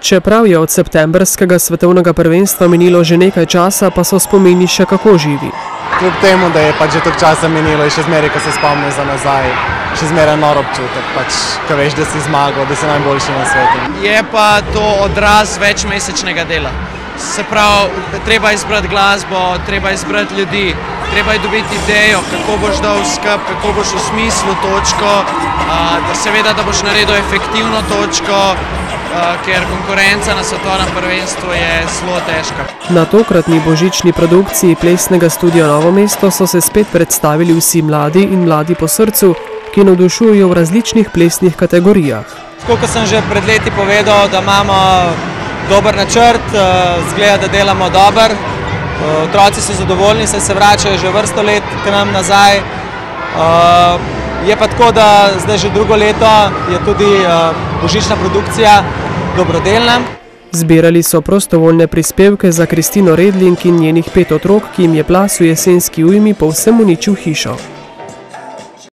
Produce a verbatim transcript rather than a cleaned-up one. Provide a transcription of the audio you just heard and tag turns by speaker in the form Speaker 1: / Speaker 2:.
Speaker 1: Čeprav je od septembrskega svetovnega prvenstva minilo že nekaj časa, pa so spomini še kako živi.
Speaker 2: Kljub temu, da je pač že toliko časa minilo in še zmeraj, ko se spomnim za nazaj, še zmeraj nor občutek, pač, ko veš, da si zmagal, da si najboljši na svetu.
Speaker 3: Je pa to odraz večmesečnega dela. Se pravi, treba izbrati glasbo, treba izbrati ljudi, treba je dobiti idejo, kako boš dal skup, kako boš osmislil točko, da seveda, da boš naredil efektivno točko, ker konkurenca na svetovnem prvenstvu je zelo težka.
Speaker 1: Na tokratni božični produkciji Plesnega studia Novo mesto so se spet predstavili vsi mladi in mladi po srcu, ki navdušujejo v različnih plesnih kategorijah.
Speaker 4: Tako kot sem že pred leti povedal, da imamo dober načrt, zgleda, da delamo dober. Otroci so zadovoljni, saj se vračajo že vrsto let k nam nazaj. Je pa tako, da zdaj že drugo leto je tudi božična produkcija dobrodelna.
Speaker 1: Zbirali so prostovoljne prispevke za Kristino Redling in njenih pet otrok, ki jim je plas v jesenski ujmi povsem uničil hišo.